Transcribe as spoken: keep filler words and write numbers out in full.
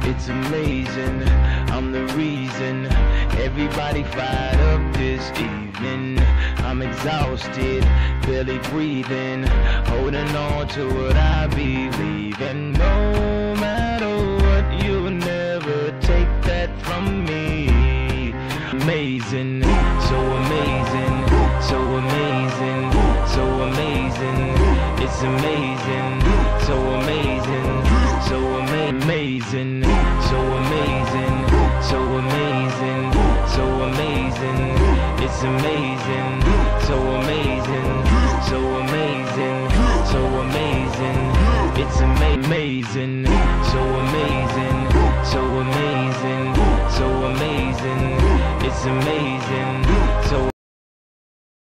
It's amazing, I'm the reason everybody fired up this evening. I'm exhausted, barely breathing, holding on to what I believe in. No matter what, you'll never take that from me. Amazing, so amazing, so amazing, so amazing. It's amazing, so amazing, so ama- amazing, so amazing, so amazing, so amazing. It's amazing, so amazing, so amazing, so amazing. It's ama- amazing, so amazing, so amazing, so amazing. It's amazing.